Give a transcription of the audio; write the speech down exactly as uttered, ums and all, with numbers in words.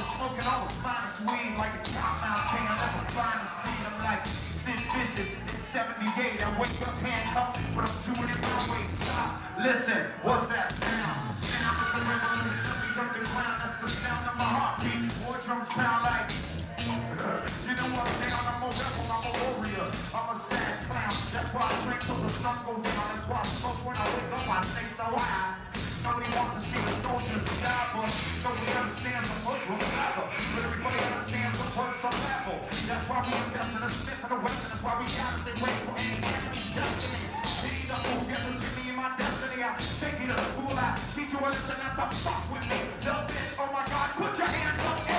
was smoking all the finest weed like a compound king. I never find a scene. I'm like Sid Bishop in seventy-eight. I wake up handcuffed, but I'm doing it my way. Stop. Listen, what's that sound? Sound of the revolution. We turn the ground. That's the sound of my heartbeat. War drums pound like. You know what I'm saying? I'm a rebel. I'm a warrior. I'm a sad clown. That's why I drink till the sun goes down. That's why I smoke when I wake up. I stay so high. Nobody wants to see the soldiers die, but nobody understands the Muslim level. But everybody understands the words on level. That's why we invest in a Smith and a Wesson. That's why we gotta stay ready for any enemy's destiny. Need the fool, get to me in my destiny. I take you to school, I teach you a lesson not to fuck with me. Little bitch, oh my God, put your hands up.